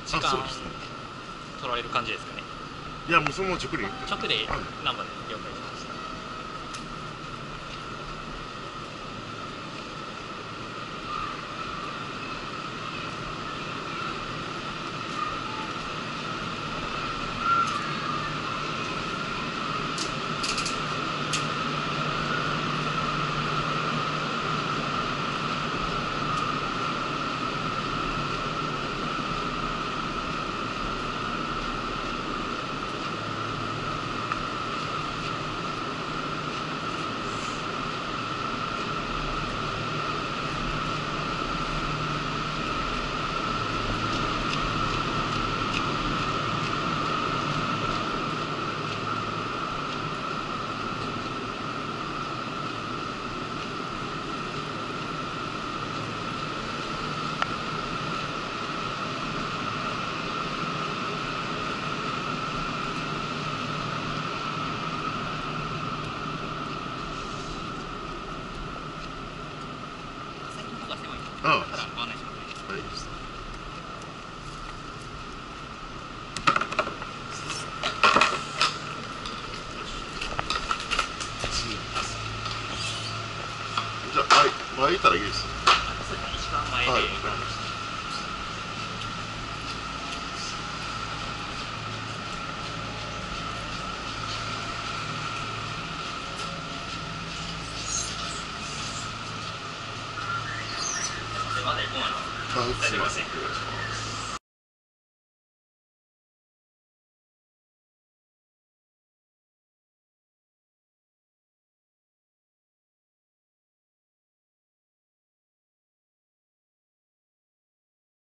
時間そうですね。 取られる感じですかね。 いやもうそのまま直で直で何番で了解しました。 ああ、 だからご案内しますね。 はい。じゃあ、はい、前いたらいいです。 そうですね、一番前で、 はい、わかりました。 まだ行こうな。 あ、すいません。